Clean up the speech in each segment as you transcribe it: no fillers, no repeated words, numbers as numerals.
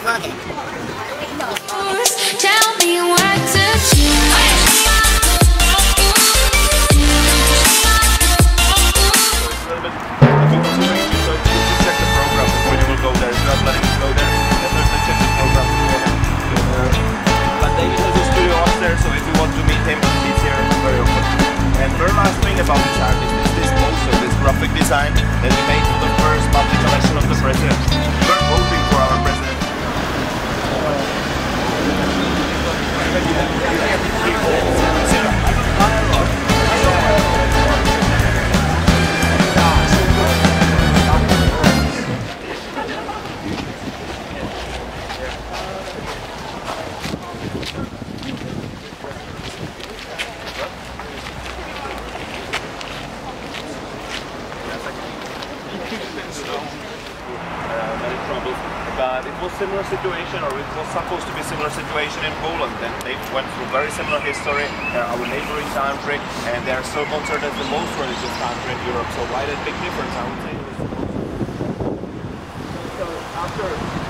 Tell me what to choose. Check the program before you will go there. If you are planning to go there, definitely check the program beforehand. But David has a studio upstairs, so if you want to meet him, he's here very often. And very last thing about this artist is this poster, this graphic design that he made for the first public election of the president. We're voting for our president. But it was similar situation, or it was supposed to be similar situation in Poland. And they went through very similar history, our neighboring country, and they are still considered as the most religious country in Europe. So why that big difference? I would say. So after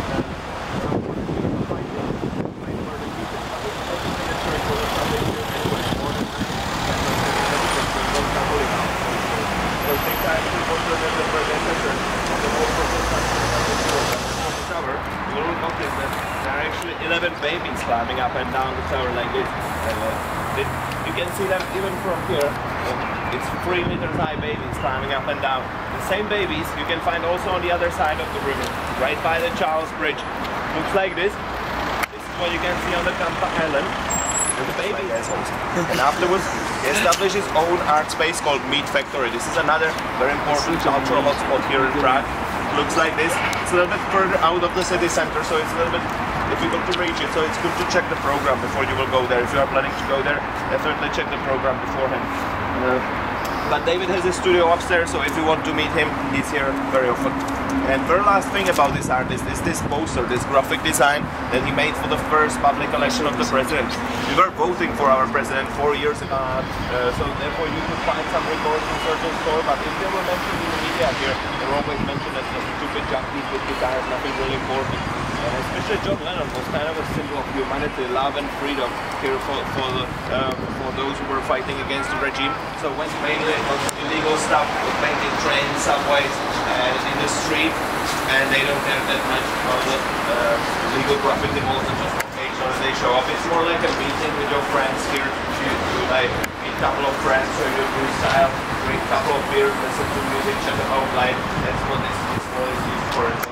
you will notice that there are actually 11 babies climbing up and down the tower like this. You can see them even from here. It's 3 meters high babies climbing up and down. The same babies you can find also on the other side of the river, right by the Charles Bridge. Looks like this. This is what you can see on the Kampa Island. The baby and afterwards he established his own art space called Meat Factory. This is another very important cultural hotspot here in Prague. Looks like this. It's a little bit further out of the city center, so it's a little bit difficult to reach it. So it's good to check the program before you will go there. If you are planning to go there, definitely check the program beforehand. But David has a studio upstairs, so if you want to meet him, he's here very often. And very last thing about this artist is this poster, this graphic design that he made for the first public election of the president. We were voting for our president 4 years ago, so therefore you could find some records in certain stores, but if they were mentioned in the media here, they're always mentioned as stupid junkies with guitars, nothing really important. And especially John Lennon was kind of a symbol of humanity, love and freedom here for those who were fighting against the regime. So when mainly it was illegal stuff, was painting trains, subways, and in the street, and they don't have that much of the legal graffiti walls, and just occasionally they show up. It's more like a meeting with your friends here. You like meet a couple of friends, show you new style, drink a couple of beers, listen to music, chat about life. That's what this is used for as well.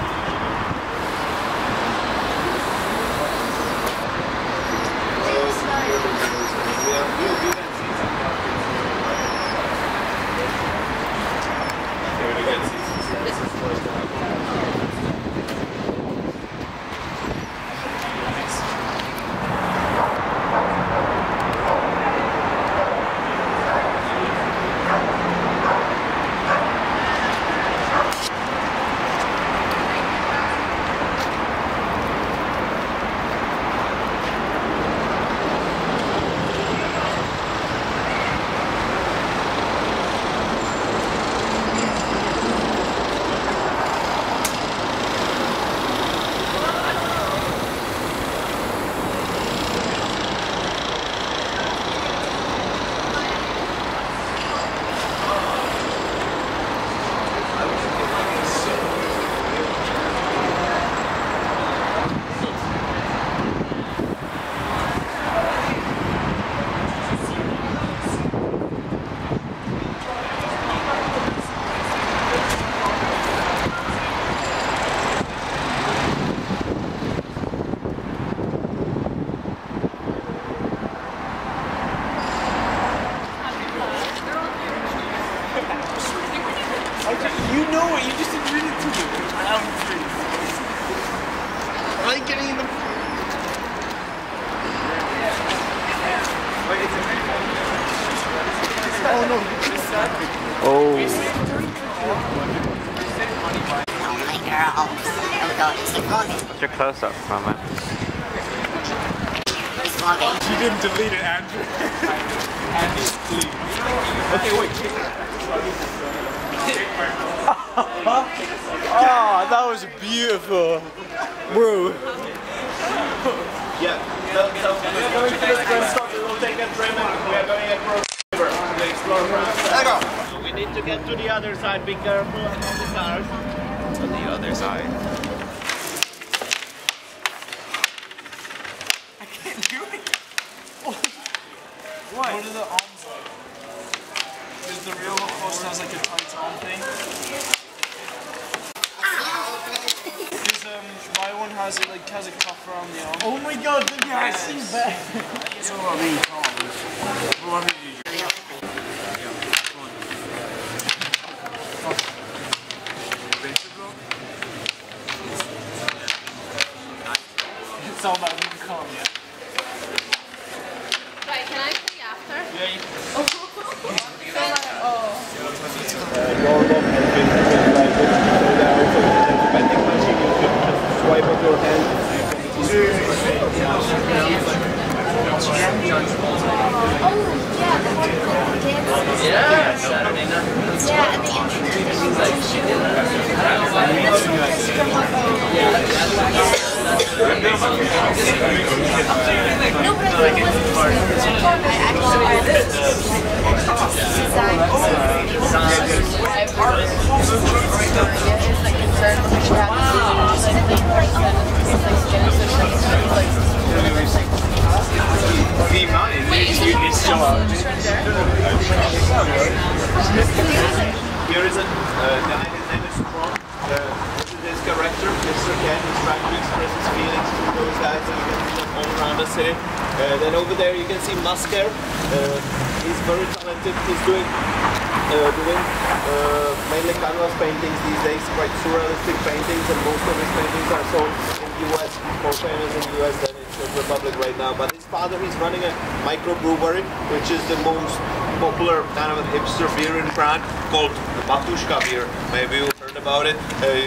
You know it, you just admitted to it. I'm serious. I like getting in the... Oh no, Oh. What's your close-up from it? She didn't delete it, Andrew. Andy's clean. Okay, wait. Oh, that was beautiful. Bro. Yeah. So we're going to this first stop. We will take a tram and we are going across the river to explore Prague. So we need to get to the other side. Be careful of the cars. On the other side. I can't do it. What? What are the arms like? Because the real host has like a tight arm thing. My one has it like has a cuff around the arm. Oh my god, look at I see that. So I mean, what did you do? It's all about being calm, yeah. Right, can I see after? Yeah, you Normal and vintage like this. So there also is a vending machine. You can just swipe with your hand. Saturday night. Yeah, and the She's like, she did no, but I think it Here is a guy, his name is Prague. This is his character, Mr. Ken. He's trying to express his feelings to those guys, and you can see them all around the city. Then over there you can see Musker. He's very talented. He's doing mainly canvas paintings these days, quite surrealistic paintings, and most of his paintings are sold in the US, more famous in the US than in Czech Republic right now. But his father, he's running a microbrewery, which is the most popular kind of a hipster beer in Prague, called the Batushka beer. Maybe you've heard about it.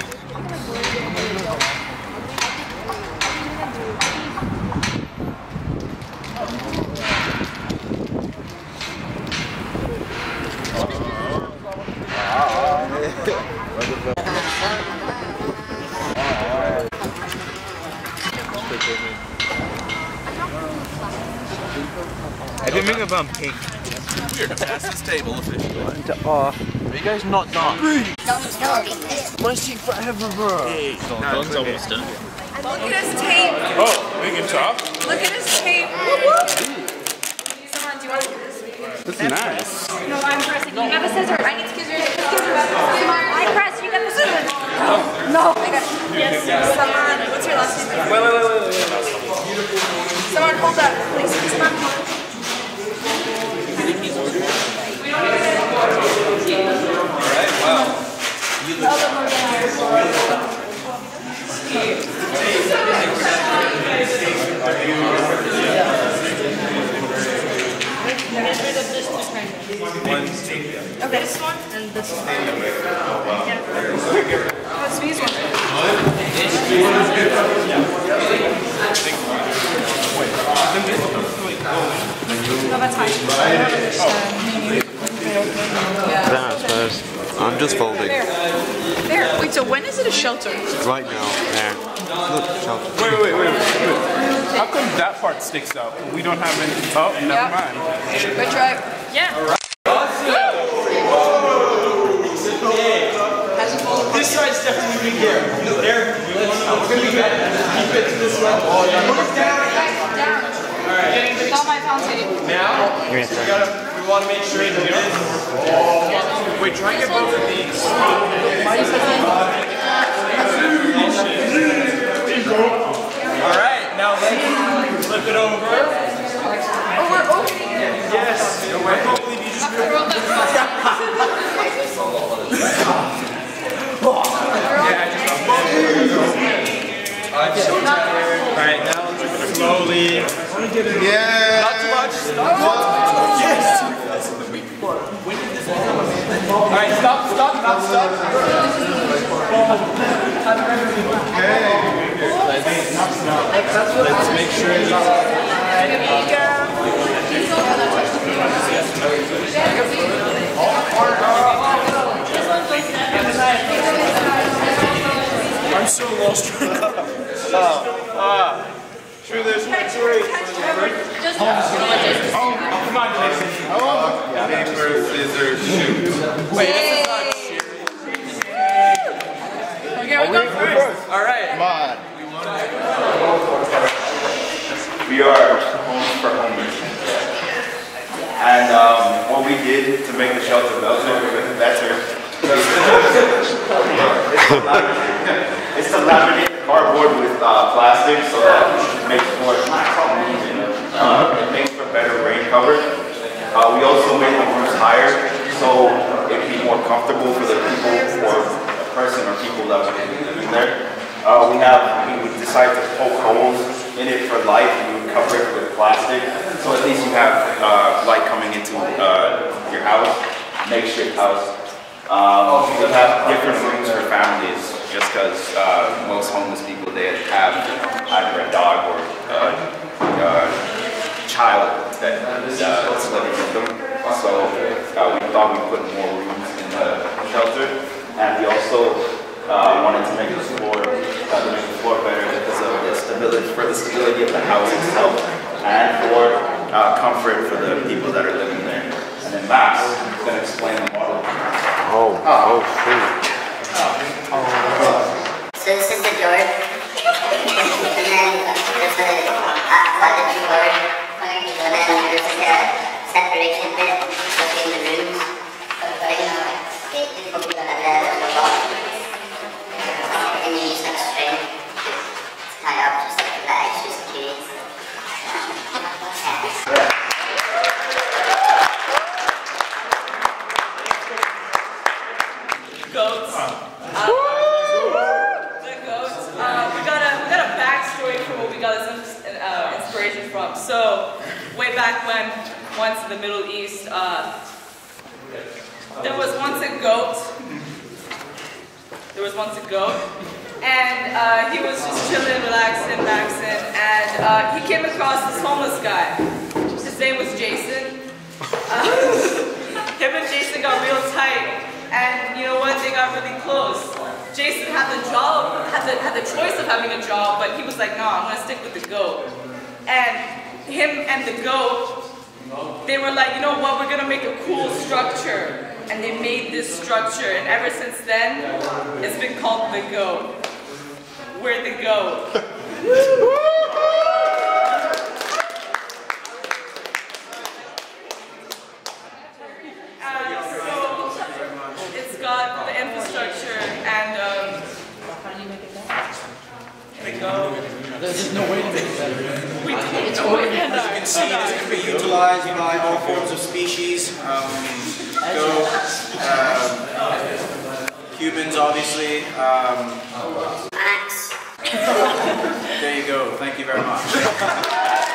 I didn't think about pink. We're the fastest table officially. Are you guys not done? My secret ever, bro. Hey, Don's almost done. Look at his tape. Oh, we can talk? Look at his tape. Someone, do you want to do this? That's nice. No, I'm pressing. You got the scissors. I need scissors. I press. You got the scissors. No. I got it. Yes. Someone, what's your last name? Wait. Someone, hold up, please. Someone. Alright, wow. Okay, this one and this one. What's these ones? No, that's fine. Then I suppose. I'm just folding. There. Wait, so when is it a shelter? Right now. There. Look, shelter. Wait. How come that part sticks out? We don't have any. Oh, never mind. Good try. Yeah. This side's definitely here. There. We're gonna be good. Keep it to this one. Down. Alright. It's on my fountain. Now, we want to make sure that it is. Wait, try and get both of these. Alright, now let's flip it over. Oh, we're opening it. Yes. I can't believe you just Alright, now slowly. Yeah. Not too much. Yes. Alright, stop. Let's make sure it's I'm so lost. Through this tree. Come on, Jason. Paper, scissors, shoot. Wait, this is not Okay, we go first. All right. Come on. We are Homes for Homeless. And what we did to make the shelter better is to laminate cardboard with plastic so that it makes for better rain cover. We also made the roofs higher so it'd be more comfortable for the people or a person or people that would be living there. We would decide to poke holes in it for light and we would cover it with plastic so at least you have light coming into your house, makeshift house. We have different rooms for families just because most homeless people, they have either a dog or a child that's living with them. So we thought we'd put more rooms in the shelter, and we also wanted to make the floor better because of the stability of the house itself, and for comfort for the people that are living there. And then Max is going to explain the model. Oh, shoot. So this is the door, and then there's a closet door, and then there's like a separation bit between the rooms. And you use like string to tie up just like the extra security. Goats. The goats. We got a backstory for what we got this inspiration from. So, way back when, once in the Middle East, there was once a goat. And he was just chilling, relaxing, and he came across this homeless guy. His name was Jason. Him and Jason got real tight. And you know what? They got really close. Jason had the choice of having a job, but he was like, "No, I'm gonna stick with the goat." And him and the goat, they were like, "You know what? We're gonna make a cool structure." And they made this structure, and ever since then, it's been called the goat. We're the goat. It's got the infrastructure and the goat. There's no way to make it better. We do. As you can see, this can be utilized by all forms of species. Goat, humans, obviously. There you go. Thank you very much.